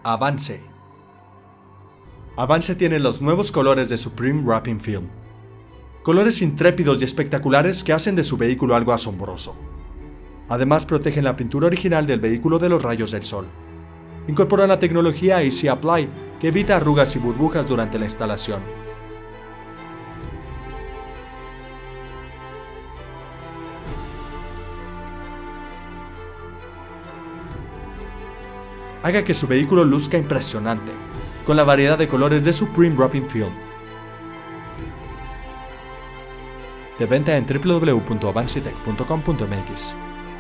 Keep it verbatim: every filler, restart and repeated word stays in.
Avance. Avance tiene los nuevos colores de Supreme Wrapping Film. Colores intrépidos y espectaculares que hacen de su vehículo algo asombroso. Además protegen la pintura original del vehículo de los rayos del sol. Incorporan la tecnología Easy Apply que evita arrugas y burbujas durante la instalación. Haga que su vehículo luzca impresionante, con la variedad de colores de Supreme Wrapping Film. De venta en w w w punto avancetech punto com punto m x.